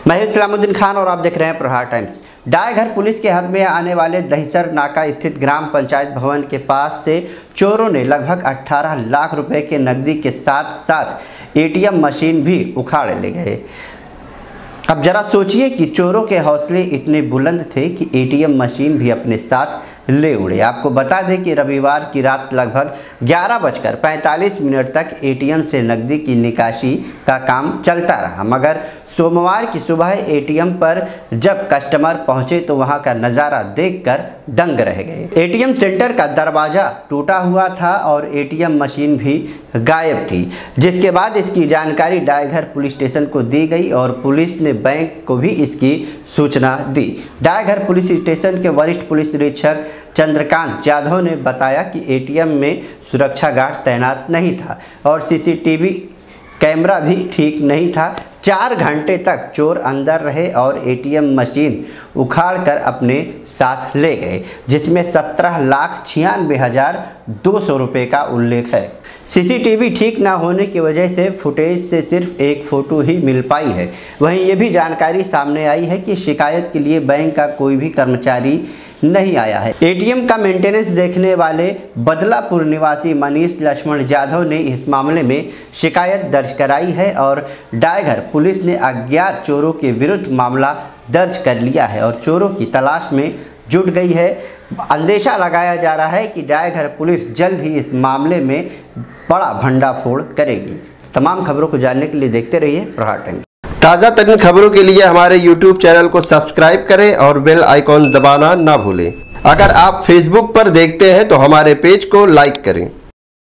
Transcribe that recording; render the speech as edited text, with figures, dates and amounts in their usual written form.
मैं हूं सलामुद्दीन खान और आप देख रहे हैं प्रहार टाइम्स। डाकघर पुलिस के हद में आने वाले दहिसर नाका स्थित ग्राम पंचायत भवन के पास से चोरों ने लगभग 18 लाख रुपए के नकदी के साथ साथ एटीएम मशीन भी उखाड़ ले गए। अब जरा सोचिए कि चोरों के हौसले इतने बुलंद थे कि एटीएम मशीन भी अपने साथ ले उड़े। आपको बता दें कि रविवार की रात लगभग 11:45 तक एटीएम से नकदी की निकासी का काम चलता रहा, मगर सोमवार की सुबह एटीएम पर जब कस्टमर पहुंचे तो वहां का नज़ारा देखकर दंग रह गए। एटीएम सेंटर का दरवाज़ा टूटा हुआ था और एटीएम मशीन भी गायब थी, जिसके बाद इसकी जानकारी डाकघर पुलिस स्टेशन को दी गई और पुलिस ने बैंक को भी इसकी सूचना दी। डाकघर पुलिस स्टेशन के वरिष्ठ पुलिस निरीक्षक चंद्रकांत यादव ने बताया कि एटीएम में सुरक्षा गार्ड तैनात नहीं था और सीसीटीवी कैमरा भी ठीक नहीं था। 4 घंटे तक चोर अंदर रहे और एटीएम मशीन उखाड़कर अपने साथ ले गए, जिसमें 17,96,200 रुपये का उल्लेख है। सीसीटीवी ठीक ना होने की वजह से फुटेज से सिर्फ एक फ़ोटो ही मिल पाई है। वहीं ये भी जानकारी सामने आई है कि शिकायत के लिए बैंक का कोई भी कर्मचारी नहीं आया है। एटीएम का मेंटेनेंस देखने वाले बदलापुर निवासी मनीष लक्ष्मण यादव ने इस मामले में शिकायत दर्ज कराई है और डाकघर पुलिस ने अज्ञात चोरों के विरुद्ध मामला दर्ज कर लिया है और चोरों की तलाश में जुट गई है। अंदेशा लगाया जा रहा है कि डाकघर पुलिस जल्द ही इस मामले में बड़ा भंडाफोड़ करेगी। तमाम खबरों को जानने के लिए देखते रहिए प्रहार टाइम्स। ताज़ा तरीन खबरों के लिए हमारे YouTube चैनल को सब्सक्राइब करें और बेल आइकॉन दबाना ना भूलें। अगर आप Facebook पर देखते हैं तो हमारे पेज को लाइक करें।